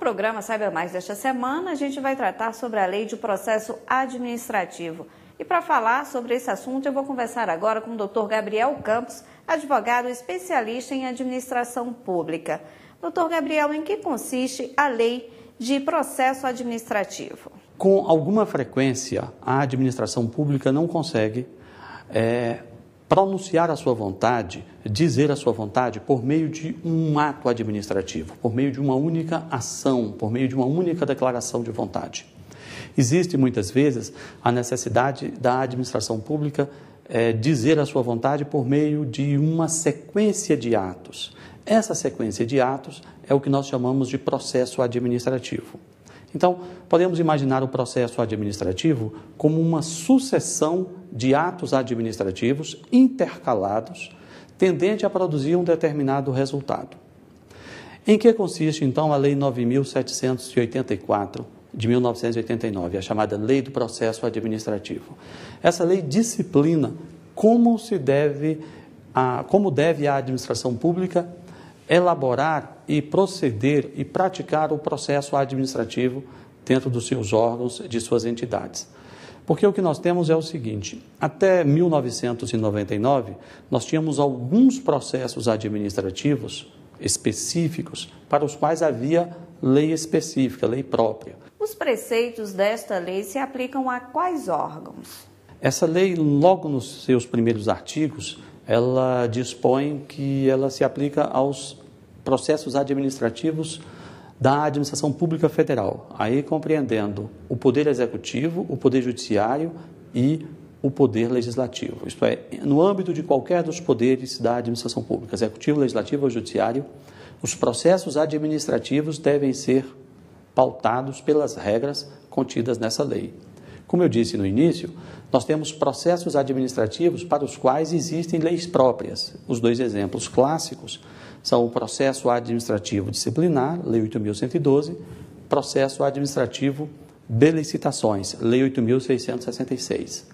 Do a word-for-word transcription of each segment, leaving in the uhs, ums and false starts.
programa Saiba Mais desta semana, a gente vai tratar sobre a Lei de Processo Administrativo. E para falar sobre esse assunto, eu vou conversar agora com o doutor Gabriel Campos, advogado especialista em administração pública. doutor Gabriel, em que consiste a Lei de Processo Administrativo? Com alguma frequência, a administração pública não consegue é, pronunciar a sua vontade, dizer a sua vontade por meio de um ato administrativo, por meio de uma única ação, por meio de uma única declaração de vontade. Existe muitas vezes a necessidade da administração pública é, dizer a sua vontade por meio de uma sequência de atos. Essa sequência de atos é o que nós chamamos de processo administrativo. Então, podemos imaginar o processo administrativo como uma sucessão de atos administrativos intercalados, tendente a produzir um determinado resultado. Em que consiste, então, a Lei nove mil setecentos e oitenta e quatro, de mil novecentos e oitenta e nove, a chamada Lei do Processo Administrativo? Essa lei disciplina como se deve, a, como deve a administração pública elaborar e proceder e praticar o processo administrativo dentro dos seus órgãos, de suas entidades. Porque o que nós temos é o seguinte: até mil novecentos e noventa e nove, nós tínhamos alguns processos administrativos específicos para os quais havia lei específica, lei própria. Os preceitos desta lei se aplicam a quais órgãos? Essa lei, logo nos seus primeiros artigos, ela dispõe que ela se aplica aos processos administrativos da administração pública federal, aí compreendendo o poder executivo, o poder judiciário e o poder legislativo. Isto é, no âmbito de qualquer dos poderes da administração pública, executivo, legislativo ou judiciário, os processos administrativos devem ser pautados pelas regras contidas nessa lei. Como eu disse no início, nós temos processos administrativos para os quais existem leis próprias. Os dois exemplos clássicos são o processo administrativo disciplinar, Lei oito mil cento e doze, processo administrativo de licitações, Lei oito mil seiscentos e sessenta e seis.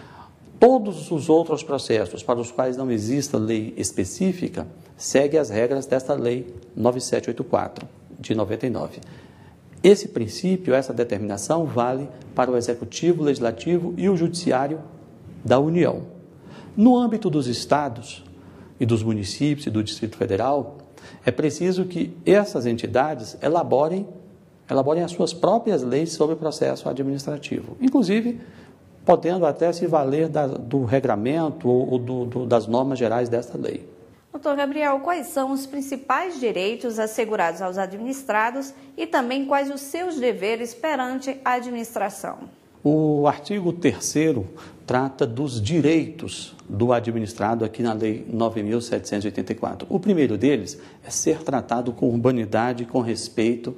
Todos os outros processos para os quais não exista lei específica seguem as regras desta Lei nove mil setecentos e oitenta e quatro, de noventa e nove. Esse princípio, essa determinação, vale para o Executivo, o Legislativo e o Judiciário da União. No âmbito dos estados e dos municípios e do Distrito Federal, é preciso que essas entidades elaborem, elaborem as suas próprias leis sobre o processo administrativo, inclusive podendo até se valer da, do regramento ou do, do, das normas gerais desta lei. doutor Gabriel, quais são os principais direitos assegurados aos administrados e também quais os seus deveres perante a administração? O artigo terceiro trata dos direitos do administrado aqui na Lei nove mil setecentos e oitenta e quatro. O primeiro deles é ser tratado com urbanidade e com respeito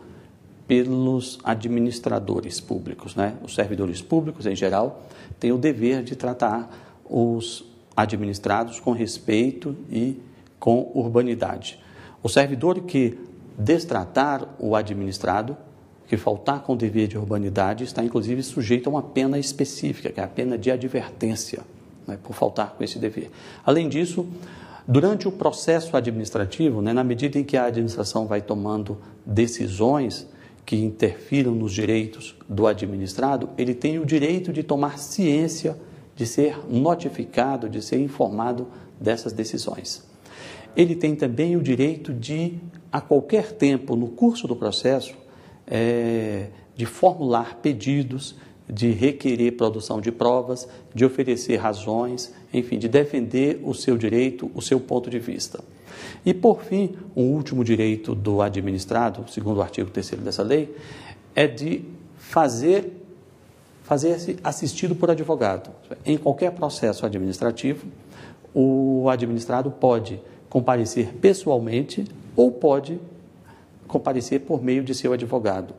pelos administradores públicos, né? Os servidores públicos, em geral, têm o dever de tratar os administrados com respeito e com urbanidade. O servidor que destratar o administrado, que faltar com o dever de urbanidade, está inclusive sujeito a uma pena específica, que é a pena de advertência, né, por faltar com esse dever. Além disso, durante o processo administrativo, né, na medida em que a administração vai tomando decisões que interfiram nos direitos do administrado, ele tem o direito de tomar ciência, de ser notificado, de ser informado dessas decisões. Ele tem também o direito de, a qualquer tempo, no curso do processo, é, de formular pedidos, de requerer produção de provas, de oferecer razões, enfim, de defender o seu direito, o seu ponto de vista. E, por fim, o último direito do administrado, segundo o artigo terceiro dessa lei, é de fazer, fazer-se assistido por advogado. Em qualquer processo administrativo, o administrado pode comparecer pessoalmente ou pode comparecer por meio de seu advogado.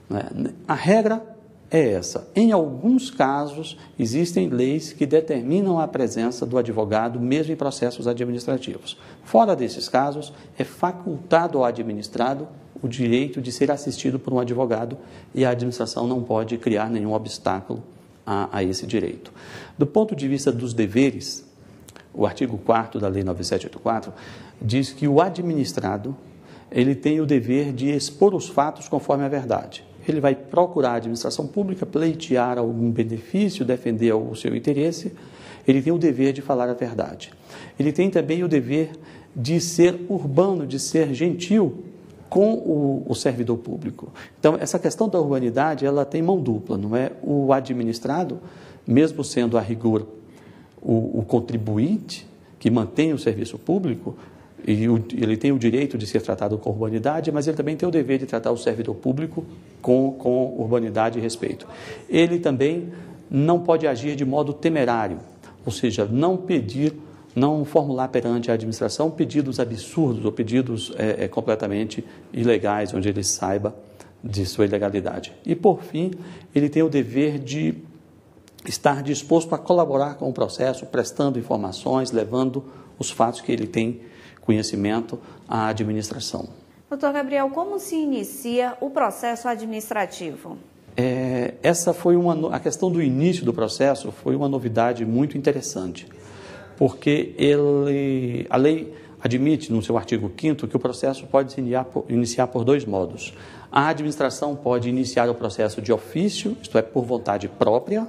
A regra é essa. Em alguns casos, existem leis que determinam a presença do advogado, mesmo em processos administrativos. Fora desses casos, é facultado ao administrado o direito de ser assistido por um advogado e a administração não pode criar nenhum obstáculo a, a esse direito. Do ponto de vista dos deveres, o artigo quarto da Lei nove mil setecentos e oitenta e quatro diz que o administrado ele tem o dever de expor os fatos conforme a verdade. Ele vai procurar a administração pública, pleitear algum benefício, defender o seu interesse. Ele tem o dever de falar a verdade. Ele tem também o dever de ser urbano, de ser gentil com o, o servidor público. Então, essa questão da urbanidade, ela tem mão dupla, não é? O administrado, mesmo sendo a rigor o, o contribuinte que mantém o serviço público, e o, ele tem o direito de ser tratado com urbanidade, mas ele também tem o dever de tratar o servidor público com, com urbanidade e respeito. Ele também não pode agir de modo temerário, ou seja, não pedir, não formular perante a administração pedidos absurdos ou pedidos é, é, completamente ilegais, onde ele saiba de sua ilegalidade. E, por fim, ele tem o dever de estar disposto a colaborar com o processo, prestando informações, levando os fatos que ele tem conhecimento à administração. Doutor Gabriel, como se inicia o processo administrativo? É, essa foi uma, a questão do início do processo foi uma novidade muito interessante, porque ele, a lei admite, no seu artigo quinto, que o processo pode se iniciar por, iniciar por dois modos. A administração pode iniciar o processo de ofício, isto é, por vontade própria,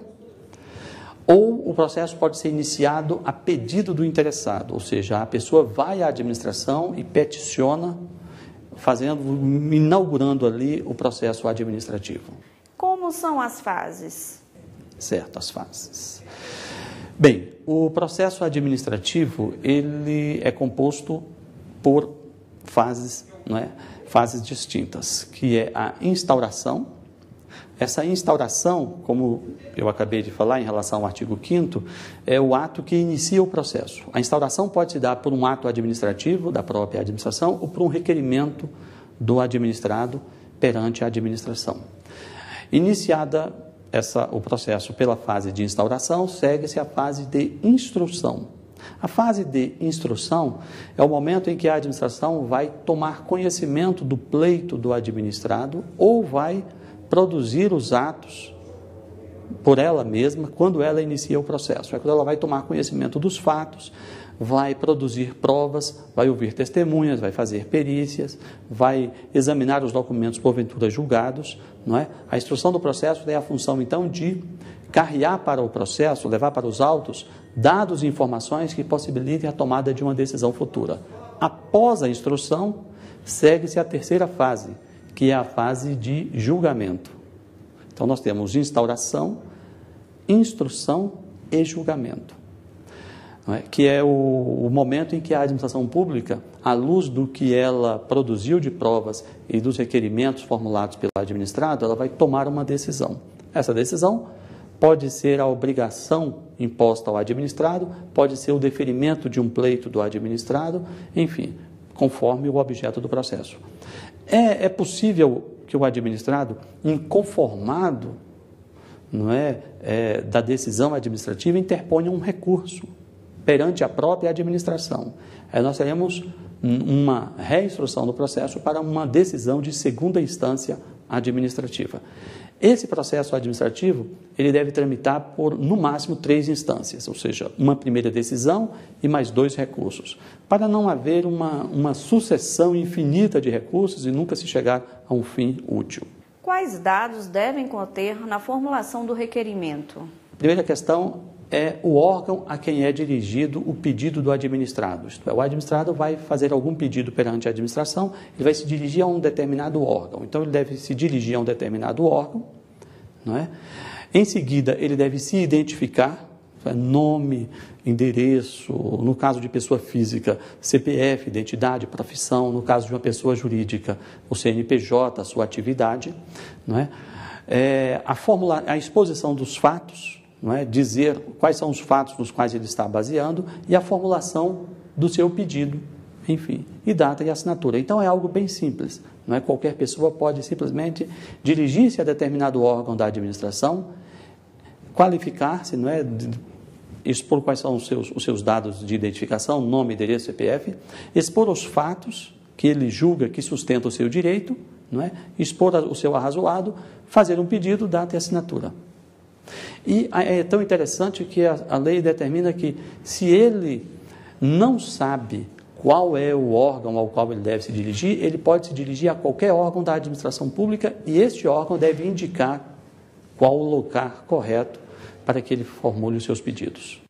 ou o processo pode ser iniciado a pedido do interessado, ou seja, a pessoa vai à administração e peticiona, fazendo, inaugurando ali o processo administrativo. Como são as fases? Certo, as fases. Bem, o processo administrativo, ele é composto por fases, não é? Fases distintas, que é a instauração. Essa instauração, como eu acabei de falar em relação ao artigo quinto, é o ato que inicia o processo. A instauração pode se dar por um ato administrativo da própria administração ou por um requerimento do administrado perante a administração. Iniciada essa, o processo pela fase de instauração, segue-se a fase de instrução. A fase de instrução é o momento em que a administração vai tomar conhecimento do pleito do administrado ou vai produzir os atos por ela mesma quando ela inicia o processo. É quando ela vai tomar conhecimento dos fatos, vai produzir provas, vai ouvir testemunhas, vai fazer perícias, vai examinar os documentos porventura julgados, não é? A instrução do processo tem a função, então, de carrear para o processo, levar para os autos, dados e informações que possibilitem a tomada de uma decisão futura. Após a instrução, segue-se a terceira fase, que é a fase de julgamento. Então, nós temos instauração, instrução e julgamento, não é? Que é o, o momento em que a administração pública, à luz do que ela produziu de provas e dos requerimentos formulados pelo administrado, ela vai tomar uma decisão. Essa decisão pode ser a obrigação imposta ao administrado, pode ser o deferimento de um pleito do administrado, enfim, conforme o objeto do processo. É, é possível que o administrado, inconformado, não é, é, da decisão administrativa, interponha um recurso perante a própria administração. Aí nós teremos uma reinstrução do processo para uma decisão de segunda instância administrativa. Esse processo administrativo, ele deve tramitar por, no máximo, três instâncias, ou seja, uma primeira decisão e mais dois recursos, para não haver uma, uma sucessão infinita de recursos e nunca se chegar a um fim útil. Quais dados devem conter na formulação do requerimento? A primeira questão é o órgão a quem é dirigido o pedido do administrado. Isto é, o administrado vai fazer algum pedido perante a administração, ele vai se dirigir a um determinado órgão. Então, ele deve se dirigir a um determinado órgão, não é? Em seguida, ele deve se identificar, nome, endereço, no caso de pessoa física, C P F, identidade, profissão, no caso de uma pessoa jurídica, o C N P J, a sua atividade, não é? É, a, formula, a exposição dos fatos, não é? Dizer quais são os fatos nos quais ele está baseando e a formulação do seu pedido, enfim, e data e assinatura. Então, é algo bem simples, não é? Qualquer pessoa pode simplesmente dirigir-se a determinado órgão da administração, qualificar-se, não é? Expor quais são os seus, os seus dados de identificação, nome, endereço, C P F, expor os fatos que ele julga que sustentam o seu direito, não é? Expor o seu arrazoado, fazer um pedido, data e assinatura. E é tão interessante que a, a lei determina que, se ele não sabe qual é o órgão ao qual ele deve se dirigir, ele pode se dirigir a qualquer órgão da administração pública e este órgão deve indicar qual o lugar correto para que ele formule os seus pedidos.